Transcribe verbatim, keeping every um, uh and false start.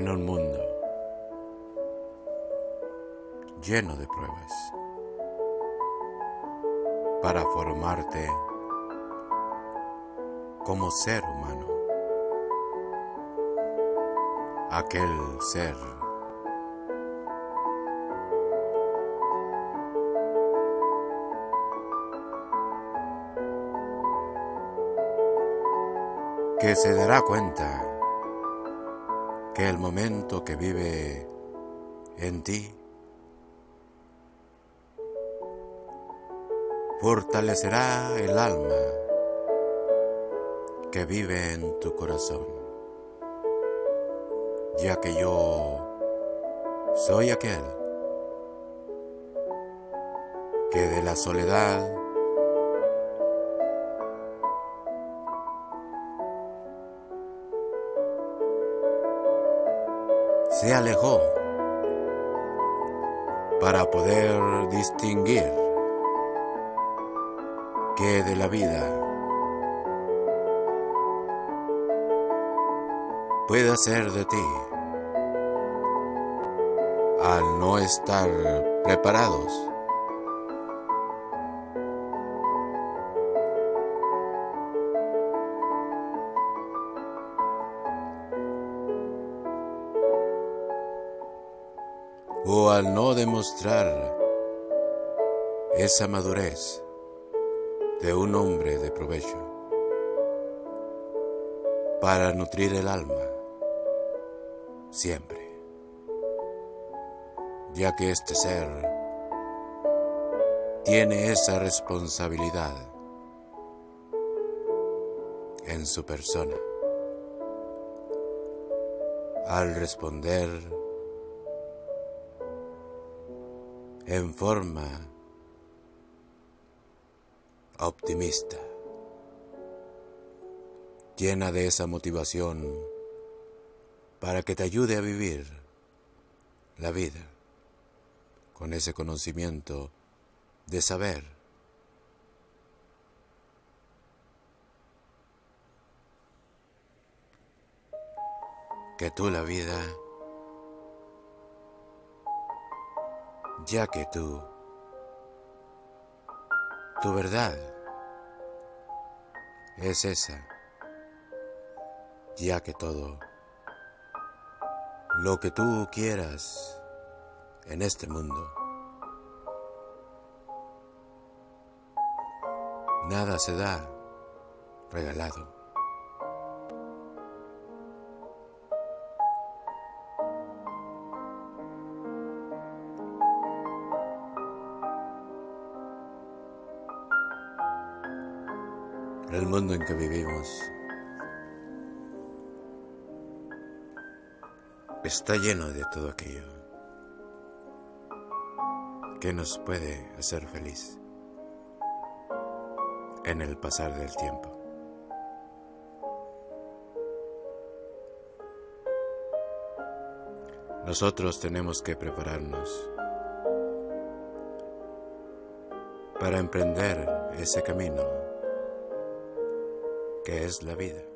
en un mundo lleno de pruebas para formarte como ser humano, aquel ser que se dará cuenta que el momento que vive en ti fortalecerá el alma que vive en tu corazón, ya que yo soy aquel que de la soledad se alejó para poder distinguir que de la vida puede hacer de ti al no estar preparados o al no demostrar esa madurez de un hombre de provecho para nutrir el alma siempre, ya que este ser tiene esa responsabilidad en su persona al responder en forma optimista, llena de esa motivación para que te ayude a vivir la vida con ese conocimiento de saber que tú la vida, ya que tú, tu verdad es esa, ya que todo lo que tú quieras en este mundo, nada se da regalado. El mundo en que vivimos está lleno de todo aquello que nos puede hacer feliz en el pasar del tiempo. Nosotros tenemos que prepararnos para emprender ese camino que es la vida.